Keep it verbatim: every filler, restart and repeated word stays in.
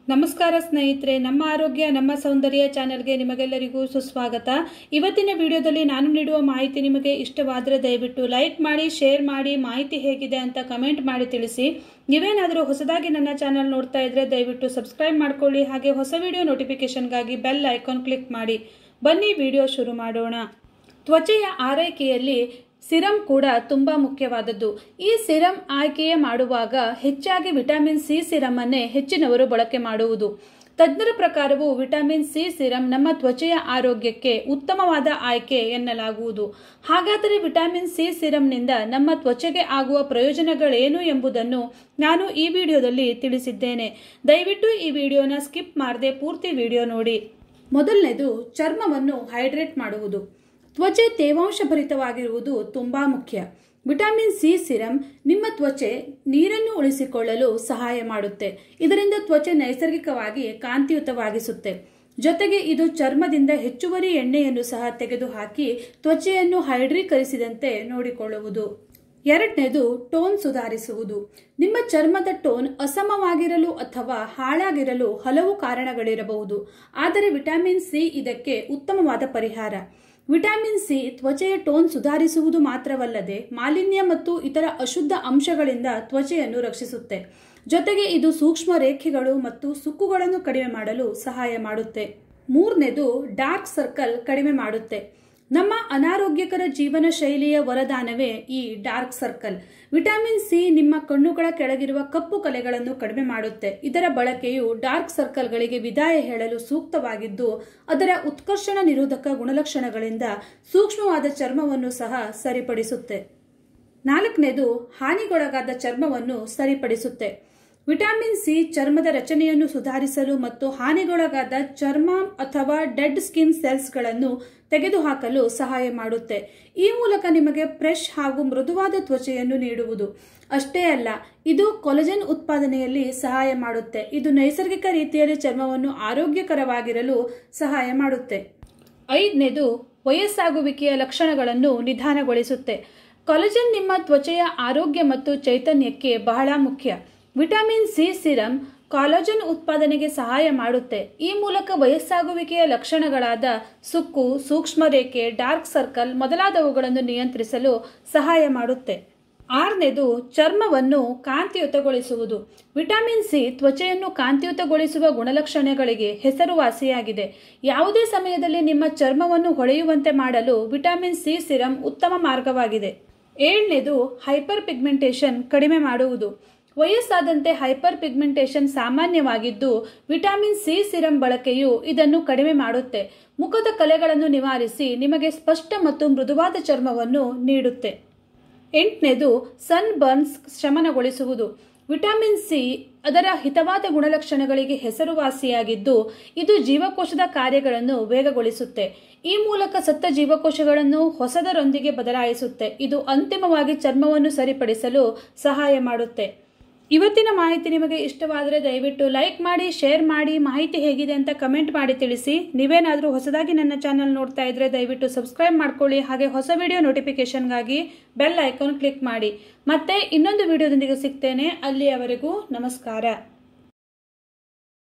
ನಮಸ್ಕಾರ ಸ್ನೇಹಿತರೆ, ನಮ್ಮ ಆರೋಗ್ಯ ನಮ್ಮ ಸೌಂದರ್ಯ ಚಾನೆಲ್ಗೆ ನಿಮಗೆಲ್ಲರಿಗೂ ಸುಸ್ವಾಗತ. ಇವತ್ತಿನ ವಿಡಿಯೋದಲ್ಲಿ ನಾನು ನೀಡುವ ಮಾಹಿತಿ ನಿಮಗೆ ಇಷ್ಟವಾದರೆ ದಯವಿಟ್ಟು ಲೈಕ್ ಮಾಡಿ, ಶೇರ್ ಮಾಡಿ, ಮಾಹಿತಿ ಹೇಗಿದೆ ಅಂತ ಕಮೆಂಟ್ ಮಾಡಿ ತಿಳಿಸಿ. ನೀವೇನಾದರೂ ಹೊಸದಾಗಿ ನನ್ನ ಚಾನೆಲ್ ನೋಡ್ತಾ ಇದ್ರೆ ದಯವಿಟ್ಟು ಸಬ್ಸ್ಕ್ರೈಬ್ ಮಾಡ್ಕೊಳ್ಳಿ. ಹಾಗೆ ಹೊಸ ವಿಡಿಯೋ ನೋಟಿಫಿಕೇಶನ್ಗಾಗಿ ಬೆಲ್ ಐಕಾನ್ ಕ್ಲಿಕ್ ಮಾಡಿ. ಬನ್ನಿ ವಿಡಿಯೋ ಶುರು ಮಾಡೋಣ. ತ್ವಚೆಯ ಆರೈಕೆಯಲ್ಲಿ ಸಿರಮ್ ಕೂಡ ತುಂಬಾ ಮುಖ್ಯವಾದದ್ದು. ಈ ಸಿರಮ್ ಆಯ್ಕೆ ಮಾಡುವಾಗ ಹೆಚ್ಚಾಗಿ ವಿಟಮಿನ್ ಸಿ ಸಿರಮ್ ಅನ್ನೇ ಹೆಚ್ಚಿನವರು ಬಳಕೆ ಮಾಡುವುದು. ತಜ್ಞರ ಪ್ರಕಾರವೂ ವಿಟಮಿನ್ ಸಿ ಸಿರಮ್ ನಮ್ಮ ತ್ವಚೆಯ ಆರೋಗ್ಯಕ್ಕೆ ಉತ್ತಮವಾದ ಆಯ್ಕೆ ಎನ್ನಲಾಗುವುದು. ಹಾಗಾದರೆ ವಿಟಮಿನ್ ಸಿ ಸಿರಮ್ನಿಂದ ನಮ್ಮ ತ್ವಚೆಗೆ ಆಗುವ ಪ್ರಯೋಜನಗಳೇನು ಎಂಬುದನ್ನು ನಾನು ಈ ವಿಡಿಯೋದಲ್ಲಿ ತಿಳಿಸಿದ್ದೇನೆ. ದಯವಿಟ್ಟು ಈ ವಿಡಿಯೋನ ಸ್ಕಿಪ್ ಮಾಡದೆ ಪೂರ್ತಿ ವಿಡಿಯೋ ನೋಡಿ. ಮೊದಲನೇದು, ಚರ್ಮವನ್ನು ಹೈಡ್ರೇಟ್ ಮಾಡುವುದು. ತ್ವಚೆ ತೇವಾಂಶಭರಿತವಾಗಿರುವುದು ತುಂಬಾ ಮುಖ್ಯ. ವಿಟಮಿನ್ ಸಿ ಸಿರಮ್ ನಿಮ್ಮ ತ್ವಚೆ ನೀರನ್ನು ಉಳಿಸಿಕೊಳ್ಳಲು ಸಹಾಯ ಮಾಡುತ್ತೆ. ಇದರಿಂದ ತ್ವಚೆ ನೈಸರ್ಗಿಕವಾಗಿ ಕಾಂತಿಯುತವಾಗಿಸುತ್ತೆ. ಜೊತೆಗೆ ಇದು ಚರ್ಮದಿಂದ ಹೆಚ್ಚುವರಿ ಎಣ್ಣೆಯನ್ನು ಸಹ ತೆಗೆದುಹಾಕಿ ತ್ವಚೆಯನ್ನು ಹೈಡ್ರೀಕರಿಸಿದಂತೆ ನೋಡಿಕೊಳ್ಳುವುದು. ಎರಡನೇದು, ಟೋನ್ ಸುಧಾರಿಸುವುದು. ನಿಮ್ಮ ಚರ್ಮದ ಟೋನ್ ಅಸಮವಾಗಿರಲು ಅಥವಾ ಹಾಳಾಗಿರಲು ಹಲವು ಕಾರಣಗಳಿರಬಹುದು. ಆದರೆ ವಿಟಮಿನ್ ಸಿ ಇದಕ್ಕೆ ಉತ್ತಮವಾದ ಪರಿಹಾರ. ವಿಟಮಿನ್ ಸಿ ತ್ವಚೆಯ ಟೋನ್ ಸುಧಾರಿಸುವುದು ಮಾತ್ರವಲ್ಲದೆ ಮಾಲಿನ್ಯ ಮತ್ತು ಇತರ ಅಶುದ್ಧ ಅಂಶಗಳಿಂದ ತ್ವಚೆಯನ್ನು ರಕ್ಷಿಸುತ್ತೆ. ಜೊತೆಗೆ ಇದು ಸೂಕ್ಷ್ಮ ರೇಖೆಗಳು ಮತ್ತು ಸುಕ್ಕುಗಳನ್ನು ಕಡಿಮೆ ಮಾಡಲು ಸಹಾಯ ಮಾಡುತ್ತೆ. ಮೂರನೇದು, ಡಾರ್ಕ್ ಸರ್ಕಲ್ ಕಡಿಮೆ ಮಾಡುತ್ತೆ. ನಮ್ಮ ಅನಾರೋಗ್ಯಕರ ಜೀವನ ಶೈಲಿಯ ವರದಾನವೇ ಈ ಡಾರ್ಕ್ ಸರ್ಕಲ್. ವಿಟಮಿನ್ ಸಿ ನಿಮ್ಮ ಕಣ್ಣುಗಳ ಕೆಳಗಿರುವ ಕಪ್ಪು ಕಲೆಗಳನ್ನು ಕಡಿಮೆ ಮಾಡುತ್ತೆ. ಇದರ ಬಳಕೆಯು ಡಾರ್ಕ್ ಸರ್ಕಲ್ಗಳಿಗೆ ವಿದಾಯ ಹೇಳಲು ಸೂಕ್ತವಾಗಿದ್ದು, ಅದರ ಉತ್ಕರ್ಷಣ ನಿರೋಧಕ ಗುಣಲಕ್ಷಣಗಳಿಂದ ಸೂಕ್ಷ್ಮವಾದ ಚರ್ಮವನ್ನು ಸಹ ಸರಿಪಡಿಸುತ್ತೆ. ನಾಲ್ಕನೇದು, ಹಾನಿಗೊಳಗಾದ ಚರ್ಮವನ್ನು ಸರಿಪಡಿಸುತ್ತೆ. ವಿಟಮಿನ್ ಸಿ ಚರ್ಮದ ರಚನೆಯನ್ನು ಸುಧಾರಿಸಲು ಮತ್ತು ಹಾನಿಗೊಳಗಾದ ಚರ್ಮ ಅಥವಾ ಡೆಡ್ ಸ್ಕಿನ್ ಸೆಲ್ಸ್ಗಳನ್ನು ತೆಗೆದುಹಾಕಲು ಸಹಾಯ ಮಾಡುತ್ತೆ. ಈ ಮೂಲಕ ನಿಮಗೆ ಫ್ರೆಶ್ ಹಾಗೂ ಮೃದುವಾದ ತ್ವಚೆಯನ್ನು ನೀಡುವುದು ಅಷ್ಟೇ ಅಲ್ಲ, ಇದು ಕೊಲಜನ್ ಉತ್ಪಾದನೆಯಲ್ಲಿ ಸಹಾಯ ಮಾಡುತ್ತೆ. ಇದು ನೈಸರ್ಗಿಕ ರೀತಿಯಲ್ಲಿ ಚರ್ಮವನ್ನು ಆರೋಗ್ಯಕರವಾಗಿರಲು ಸಹಾಯ ಮಾಡುತ್ತೆ. ಐದನೇದು, ವಯಸ್ಸಾಗುವಿಕೆಯ ಲಕ್ಷಣಗಳನ್ನು ನಿಧಾನಗೊಳಿಸುತ್ತೆ. ಕೊಲಜನ್ ನಿಮ್ಮ ತ್ವಚೆಯ ಆರೋಗ್ಯ ಮತ್ತು ಚೈತನ್ಯಕ್ಕೆ ಬಹಳ ಮುಖ್ಯ. ವಿಟಮಿನ್ ಸಿ ಸಿರಮ್ ಕಾಲಜನ್ ಉತ್ಪಾದನೆಗೆ ಸಹಾಯ ಮಾಡುತ್ತೆ. ಈ ಮೂಲಕ ವಯಸ್ಸಾಗುವಿಕೆಯ ಲಕ್ಷಣಗಳಾದ ಸುಕ್ಕು, ಸೂಕ್ಷ್ಮ ರೇಖೆ, ಡಾರ್ಕ್ ಸರ್ಕಲ್ ಮೊದಲಾದವುಗಳನ್ನು ನಿಯಂತ್ರಿಸಲು ಸಹಾಯ ಮಾಡುತ್ತೆ. ಆರನೇದು, ಚರ್ಮವನ್ನು ಕಾಂತಿಯುತಗೊಳಿಸುವುದು. ವಿಟಮಿನ್ ಸಿ ತ್ವಚೆಯನ್ನು ಕಾಂತಿಯುತಗೊಳಿಸುವ ಗುಣಲಕ್ಷಣಗಳಿಗೆ ಹೆಸರುವಾಸಿಯಾಗಿದೆ. ಯಾವುದೇ ಸಮಯದಲ್ಲಿ ನಿಮ್ಮ ಚರ್ಮವನ್ನು ಹೊಳೆಯುವಂತೆ ಮಾಡಲು ವಿಟಮಿನ್ ಸಿ ಸಿರಮ್ ಉತ್ತಮ ಮಾರ್ಗವಾಗಿದೆ. ಏಳನೇದು, ಹೈಪರ್ ಪಿಗ್ಮೆಂಟೇಷನ್ ಕಡಿಮೆ ಮಾಡುವುದು. ವಯಸ್ಸಾದಂತೆ ಹೈಪರ್ ಪಿಗ್ಮೆಂಟೇಷನ್ ಸಾಮಾನ್ಯವಾಗಿದ್ದು, ವಿಟಮಿನ್ ಸಿ ಸಿರಮ್ ಬಳಕೆಯು ಇದನ್ನು ಕಡಿಮೆ ಮಾಡುತ್ತೆ. ಮುಖದ ಕಲೆಗಳನ್ನು ನಿವಾರಿಸಿ ನಿಮಗೆ ಸ್ಪಷ್ಟ ಮತ್ತು ಮೃದುವಾದ ಚರ್ಮವನ್ನು ನೀಡುತ್ತೆ. ಎಂಟನೇದು, ಸನ್ ಬರ್ನ್ಸ್ ಶಮನಗೊಳಿಸುವುದು. ವಿಟಮಿನ್ ಸಿ ಅದರ ಹಿತವಾದ ಗುಣಲಕ್ಷಣಗಳಿಗೆ ಹೆಸರುವಾಸಿಯಾಗಿದ್ದು, ಇದು ಜೀವಕೋಶದ ಕಾರ್ಯಗಳನ್ನು ವೇಗಗೊಳಿಸುತ್ತೆ. ಈ ಮೂಲಕ ಸತ್ತ ಜೀವಕೋಶಗಳನ್ನು ಹೊಸದರೊಂದಿಗೆ ಬದಲಾಯಿಸುತ್ತೆ. ಇದು ಅಂತಿಮವಾಗಿ ಚರ್ಮವನ್ನು ಸರಿಪಡಿಸಲು ಸಹಾಯ ಮಾಡುತ್ತೆ. ಇವತ್ತಿನ ಮಾಹಿತಿ ನಿಮಗೆ ಇಷ್ಟವಾದರೆ ದಯವಿಟ್ಟು ಲೈಕ್ ಮಾಡಿ, ಶೇರ್ ಮಾಡಿ, ಮಾಹಿತಿ ಹೇಗಿದೆ ಅಂತ ಕಮೆಂಟ್ ಮಾಡಿ ತಿಳಿಸಿ. ನೀವೇನಾದರೂ ಹೊಸದಾಗಿ ನನ್ನ ಚಾನೆಲ್ ನೋಡ್ತಾ ಇದ್ರೆ ದಯವಿಟ್ಟು ಸಬ್ಸ್ಕ್ರೈಬ್ ಮಾಡ್ಕೊಳ್ಳಿ. ಹಾಗೆ ಹೊಸ ವಿಡಿಯೋ ನೋಟಿಫಿಕೇಶನ್ಗಾಗಿ ಬೆಲ್ ಐಕಾನ್ ಕ್ಲಿಕ್ ಮಾಡಿ. ಮತ್ತೆ ಇನ್ನೊಂದು ವಿಡಿಯೋದೊಂದಿಗೆ ಸಿಗ್ತೇನೆ. ಅಲ್ಲಿಯವರೆಗೂ ನಮಸ್ಕಾರ.